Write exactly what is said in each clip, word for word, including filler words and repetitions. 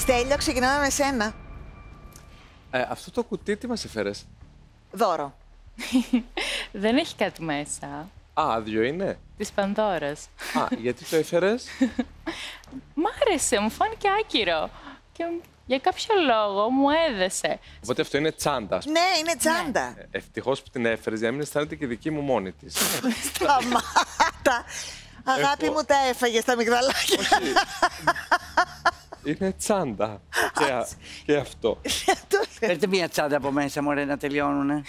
Στέλιο, ξεκινάμε με σένα. Ε, αυτό το κουτί τι μας έφερες? Δώρο. Δεν έχει κάτι μέσα. Α, άδειο είναι. Της Πανδώρας. Α, γιατί το έφερες? Μ' άρεσε, μου φάνηκε άκυρο. Και για κάποιο λόγο μου έδεσε. Οπότε αυτό είναι τσάντα. ας πούμε. Ναι, είναι τσάντα. Ε, Ευτυχώς που την έφερες, για να μην αισθάνεται και δική μου μόνη της. Σταμάτα. Αγάπη Εγώ- μου, τα έφαγε τα μυγδαλάκια. Όχι. Είναι τσάντα. Και, α- και αυτό. Παίρνετε μία τσάντα από μέσα, μωρέ, να τελειώνουνε.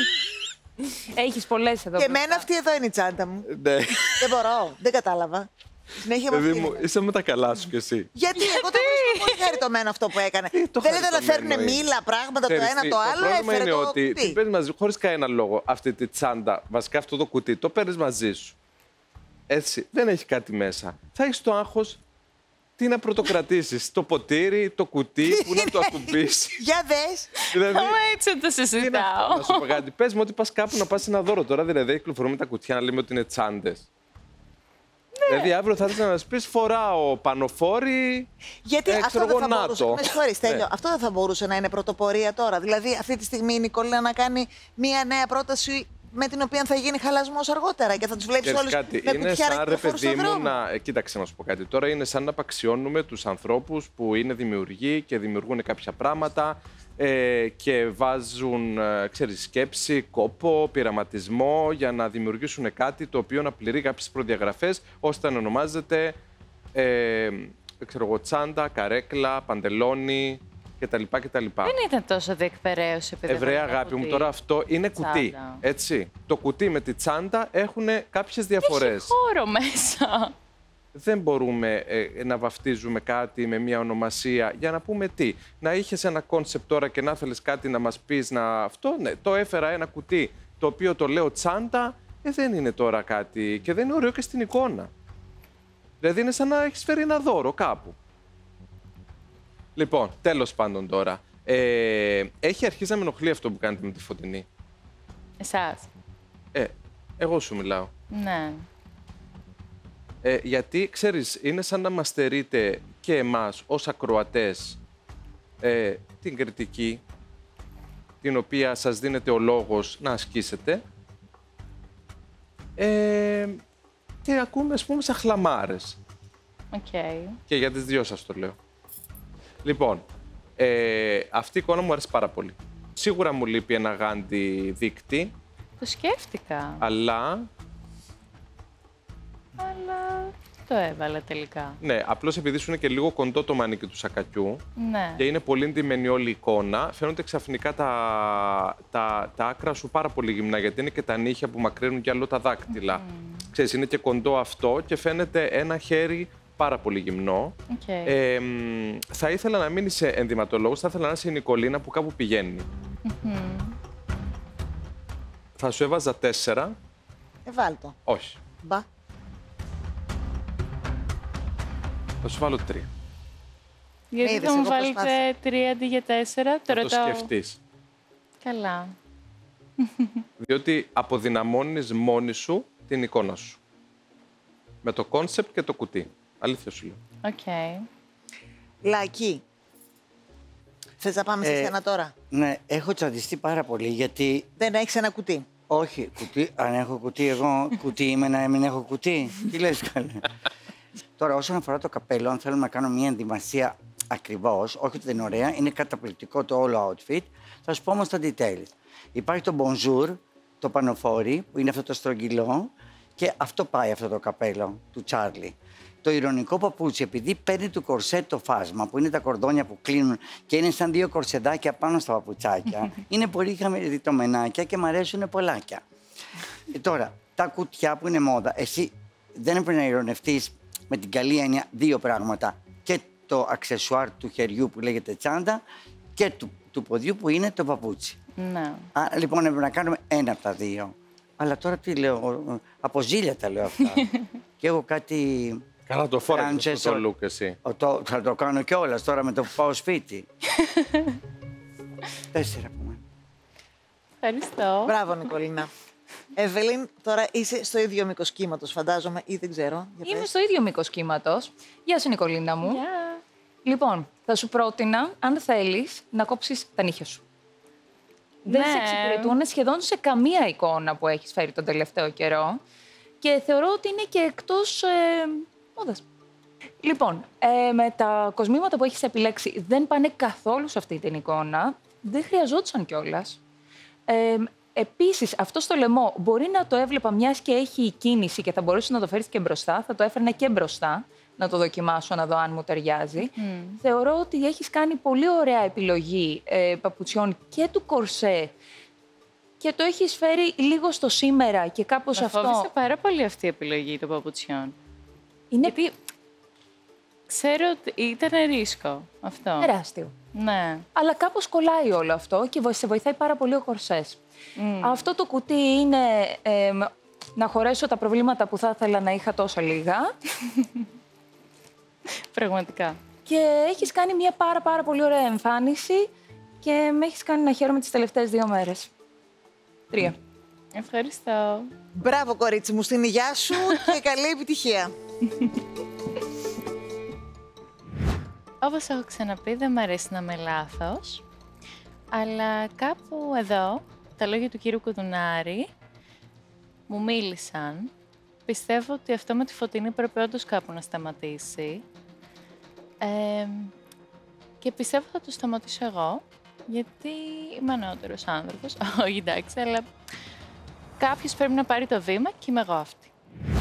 Έχεις πολλές εδώ. Και μπροστά. εμένα αυτή εδώ είναι η τσάντα μου. Ναι. Δεν μπορώ, δεν κατάλαβα. Συνέχεια με Παιδί αυτή μου, είναι. είσαι με τα καλά σου κι εσύ. Γιατί εγώ το βρίσκω πολύ χαριτωμένο αυτό που έκανε. το Θέλετε να χαριτωμένο φέρουν είναι? μήλα, πράγματα το Ξέρεις ένα τι, το άλλο, πρόβλημα έφερε είναι το ότι κουτί. την παίρνεις μαζί χωρίς κανένα λόγο αυτή τη τσάντα, βασικά αυτό το κουτί, το παίρνεις μαζί σου. Έτσι, δεν έχει κάτι μέσα. Θα έχεις το άγχος τι να πρωτοκρατήσεις, το ποτήρι, το κουτί, που να το ακουμπήσεις. Για δες. Δηλαδή, Άμα έτσι το τι είναι αυτό, συζητάω. να σου πω κάτι. Πες μου ότι πας κάπου να πας ένα δώρο τώρα, δηλαδή κυκλοφορούμε τα κουτιά να λέμε ότι είναι τσάντες. Δηλαδή αύριο θα ήθελα να μας πεις φοράω πανοφόρι. Γιατί Ε, αυτό ξέρω δεν εγώ, θα μπορούσε. ΝΑΤΟ. Με συγχωρείς, Στέλιο, Ναι. αυτό δεν θα μπορούσε να είναι πρωτοπορία τώρα. Δηλαδή, αυτή τη στιγμή η Νικόλα να κάνει μία νέα πρόταση με την οποία θα γίνει χαλασμός αργότερα και θα τους βλέπεις Ξέρεις όλους κάτι, με είναι κουτιά να σαν ρε κυκλοφορούν παιδί στον μου δρόμο. να. ε, Κοίταξε να σου πω κάτι. Τώρα είναι σαν να απαξιώνουμε τους ανθρώπους που είναι δημιουργοί και δημιουργούν κάποια πράγματα ε, και βάζουν ε, ξέρεις, σκέψη, κόπο, πειραματισμό για να δημιουργήσουν κάτι το οποίο να πληρεί κάποιες προδιαγραφές ώστε να ονομάζεται ε, ξέρω εγώ, τσάντα, καρέκλα, παντελόνι κτλ. κτλ. Δεν ήταν τόσο διεκπαιρέωση, επειδή. Ευραία έβαλε αγάπη μου, κουτί. τώρα αυτό είναι κουτί. Τσάντα. Έτσι. Το κουτί με τη τσάντα έχουν κάποιες διαφορές. Έχει χώρο μέσα. Δεν μπορούμε ε, να βαφτίζουμε κάτι με μια ονομασία για να πούμε τι. Να είχες ένα κόνσεπτ τώρα και να θέλεις κάτι να μας πεις να αυτό, ναι, το έφερα ένα κουτί το οποίο το λέω τσάντα, ε, δεν είναι τώρα κάτι και δεν είναι ωραίο και στην εικόνα. Δηλαδή είναι σαν να έχεις φέρει ένα δώρο κάπου. Λοιπόν, τέλος πάντων τώρα. Ε, έχει αρχίσει να με ενοχλεί αυτό που κάνετε με τη Φωτεινή. Εσάς. Ε, εγώ σου μιλάω. Ναι. Ε, γιατί, ξέρεις, είναι σαν να μας στερείτε και εμάς ως ακροατές ε, την κριτική την οποία σας δίνεται ο λόγος να ασκήσετε ε, και ακούμε, ας πούμε, σαν χλαμάρες. Οκ. Και για τις δυο σας το λέω. Λοιπόν, ε, αυτή η εικόνα μου αρέσει πάρα πολύ. Σίγουρα μου λείπει ένα γάντι δείκτη, Το σκέφτηκα. αλλά Αλλά το έβαλα τελικά. ναι, απλώς επειδή σου είναι και λίγο κοντό το μανίκι του σακακιού, Ναι. και είναι πολύ ντυμένη όλη η εικόνα, φαίνονται ξαφνικά τα, τα, τα άκρα σου πάρα πολύ γυμνά, γιατί είναι και τα νύχια που μακραίνουν κι άλλο τα δάκτυλα. Mm. Ξέρεις, είναι και κοντό αυτό και φαίνεται ένα χέρι πάρα πολύ γυμνό. Οκ. Ε, μ, θα ήθελα να μην είσαι ενδυματολόγος, θα ήθελα να είσαι η Νικολίνα που κάπου πηγαίνει. Μμμ. Θα σου έβαζα τέσσερα. Ε, βάλ' το. Όχι. Μπα. Θα σου βάλω τρία. Γιατί είδες, θα μου εγώ βάλετε προσπάθησα. τρία αντί για τέσσερα. Το Θα το ρωτάω. σκεφτείς. Καλά. Διότι αποδυναμώνεις μόνη σου την εικόνα σου. Με το κόνσεπτ και το κουτί. Αλήθεια σου λέω. Οκ. Λακή. Θες να πάμε σε Ε, σένα τώρα. Ναι, έχω τσαντιστεί πάρα πολύ γιατί. Δεν έχεις ένα κουτί. Όχι, κουτί, αν έχω κουτί, εγώ κουτί είμαι να μην έχω κουτί. Τι λες καλέ. Τώρα, όσον αφορά το καπέλο, αν θέλω να κάνω μια ενδυμασία ακριβώς, όχι ότι δεν είναι ωραία, είναι καταπληκτικό το όλο outfit. Θα σου πω όμως τα details. Υπάρχει το bonjour, το πανοφόρι, που είναι αυτό το στρογγυλό, και αυτό πάει αυτό το καπέλο του Τσάρλι. Το ηρωνικό παπούτσι, επειδή παίρνει του κορσέτ το φάσμα, που είναι τα κορδόνια που κλείνουν και είναι σαν δύο κορσεδάκια πάνω στα παπουτσάκια, είναι πολύ χαμηλιτομενάκια και μου αρέσουν πολλάκια. Ε, τώρα, τα κουτιά που είναι μόδα, εσύ δεν έπρεπε να ειρωνευτείς με την καλή έννοια δύο πράγματα. Και το αξεσουάρ του χεριού που λέγεται τσάντα και του, του ποδιού που είναι το παπούτσι. Ναι. Α, λοιπόν, έπρεπε να κάνουμε ένα από τα δύο. Αλλά τώρα τι λέω, από ζήλια τα λέω αυτά. Και έχω κάτι. Καλά το φόραγες Φράντσες, αυτό το ο- look εσύ. ο, το, θα το κάνω κιόλας τώρα με το που πάω σπίτι. Τέσσερα από μένα. Ευχαριστώ. Μπράβο, Νικολίνα. Εβελίν, τώρα είσαι στο ίδιο μήκος κύματος, φαντάζομαι, ή δεν ξέρω. Για Είμαι πες. στο ίδιο μήκος κύματος. Γεια σου, Νικολίνα μου. Γεια. Λοιπόν, θα σου πρότεινα, αν θέλεις, να κόψεις τα νύχια σου. Δεν Ναι. σε εξυπηρετούν σχεδόν σε καμία εικόνα που έχεις φέρει τον τελευταίο καιρό και θεωρώ ότι είναι και εκτός ε, μόδας. Λοιπόν, ε, με τα κοσμήματα που έχεις επιλέξει δεν πάνε καθόλου σε αυτή την εικόνα. Δεν χρειαζόντουσαν κιόλας. Ε, επίσης, αυτό στο λαιμό μπορεί να το έβλεπα μιας και έχει κίνηση και θα μπορούσε να το φέρεις και μπροστά. Θα το έφερνα και μπροστά να το δοκιμάσω, να δω αν μου ταιριάζει. Mm. Θεωρώ ότι έχεις κάνει πολύ ωραία επιλογή ε, παπουτσιών και του κορσέ και το έχεις φέρει λίγο στο σήμερα και κάπως Με αυτό... φόβησε πάρα πολύ αυτή η επιλογή των παπουτσιών. Είναι Γιατί ξέρω ότι ήταν ρίσκο αυτό. τεράστιο. Ναι. Αλλά κάπως κολλάει όλο αυτό και σε βοηθάει πάρα πολύ ο κορσές. Mm. Αυτό το κουτί είναι ε, να χωρέσω τα προβλήματα που θα ήθελα να είχα τόσα λίγα. Πραγματικά. Και έχεις κάνει μια πάρα πάρα πολύ ωραία εμφάνιση και με έχεις κάνει να χαίρομαι τις τελευταίες δύο μέρες. Τρία. Ευχαριστώ. Μπράβο, κορίτσι μου, στην υγειά σου και καλή επιτυχία. Όπως έχω ξαναπεί, δεν μου αρέσει να είμαι λάθος. Αλλά κάπου εδώ, τα λόγια του κύριου Κουδουνάρη μου μίλησαν. Πιστεύω ότι αυτό με τη Φωτεινή πρέπει όντως κάπου να σταματήσει. Ε, και πιστεύω θα το σταματήσω εγώ, γιατί είμαι ανώτερος άνθρωπος. Όχι, εντάξει, αλλά κάποιος πρέπει να πάρει το βήμα και είμαι εγώ αυτή.